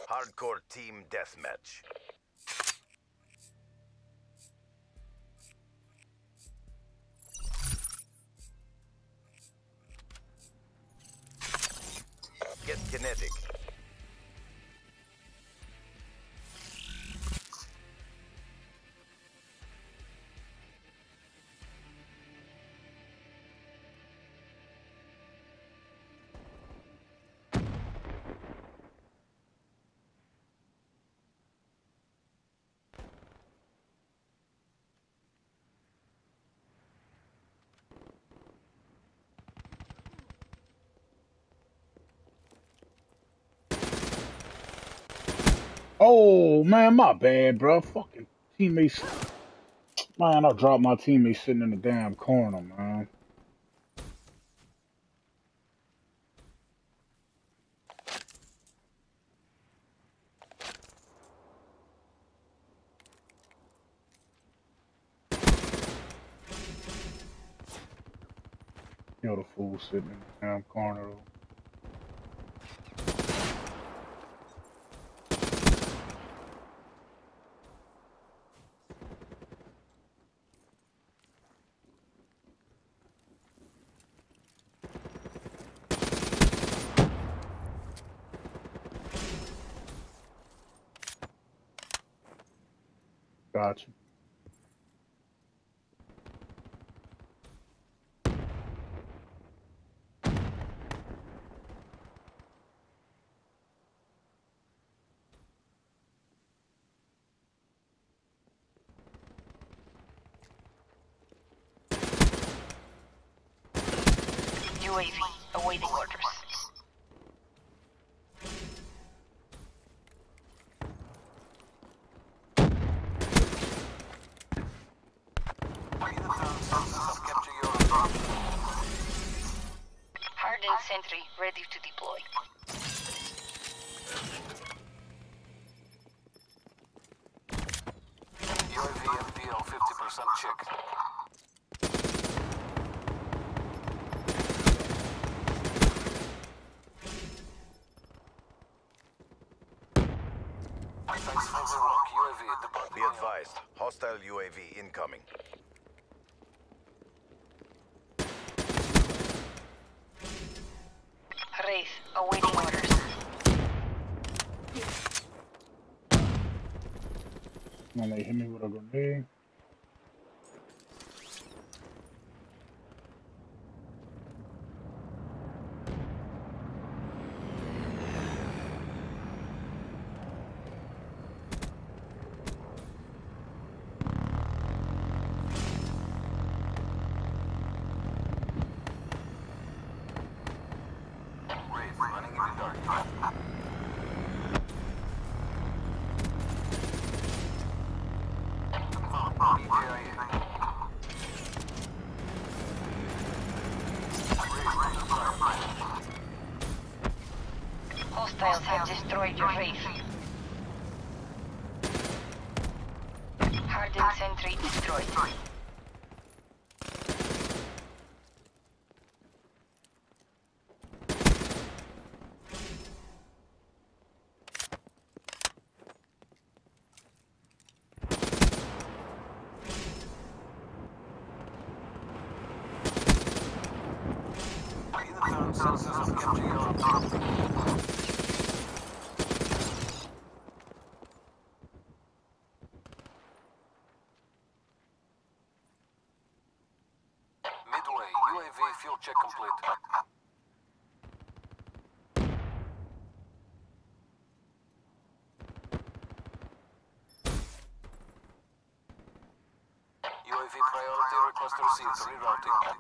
Hardcore team deathmatch. Get kinetic. Oh man, my bad, bro. Fucking teammates. Man, I dropped my teammate sitting in the damn corner, man. You know the fool sitting in the damn corner. Gotcha. UAV awaiting orders. Hardened sentry ready to deploy. UAV MPL 50% check. Thanks for the rock. UAV departing. Be advised, hostile UAV incoming. Wraith awaiting orders. When they hit me with a grenade. Wraith running in the dark. Hostiles have destroyed your Wraith. Hardened sentry destroyed. Midway, UAV fuel check complete. UAV priority request received. Rerouting.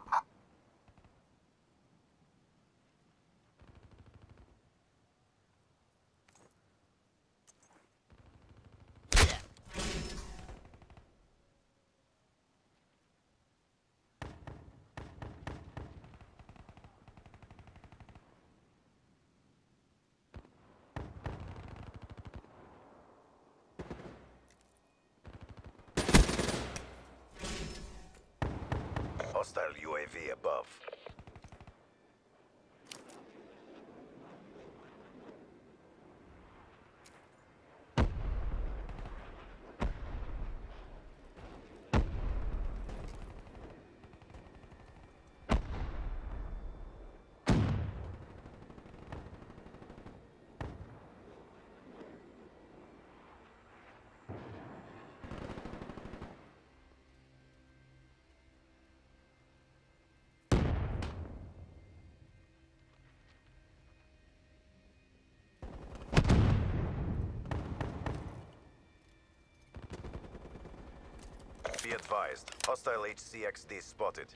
Hostile UAV above. advised. Hostile HCXD spotted.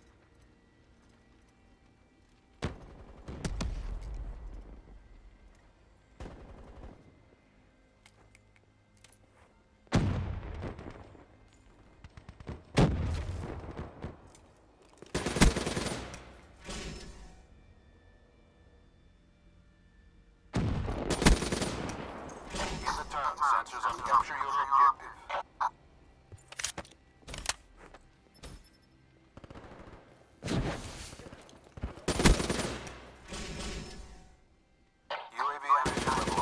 Sensors on capture your objective. UAV ammunition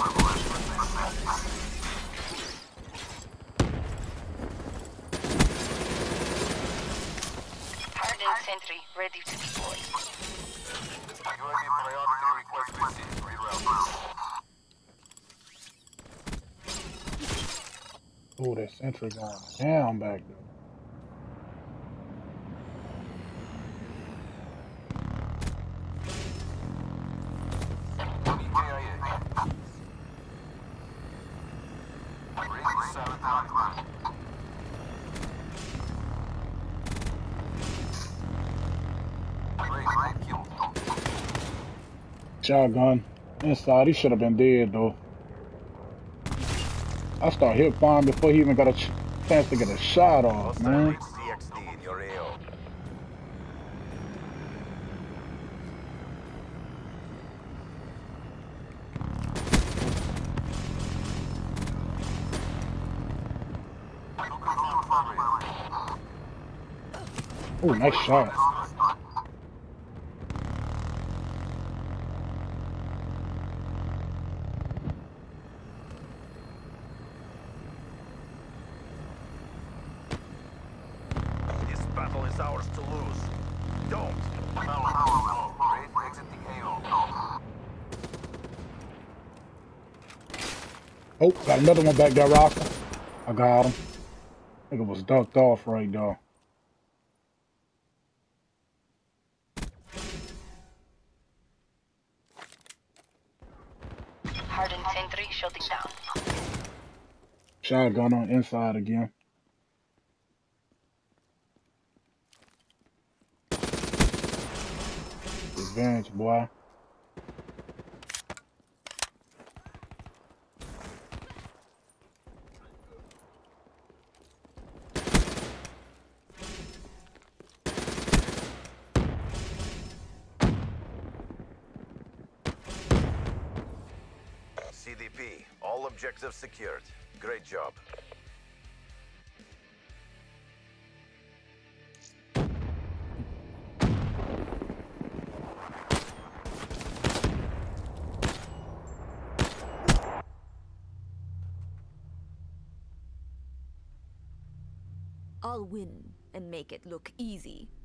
Hardened sentry ready to deploy. UAV priority request received. Rerouting. Oh, that sentry going down back there. Shotgun inside. He should have been dead though. I start hip firing before he even got a chance to get a shot off, Hostile man. HCXD in your AO. Oh, nice shot. This battle is ours to lose. Don't. Exit the AO. Oh, got another one back there, Rocker. I got him. I think it was ducked off right there. Hardened sentry shutting down. Shotgun on inside again. Revenge, boy. CDP, all objectives secured. Great job. I'll win and make it look easy.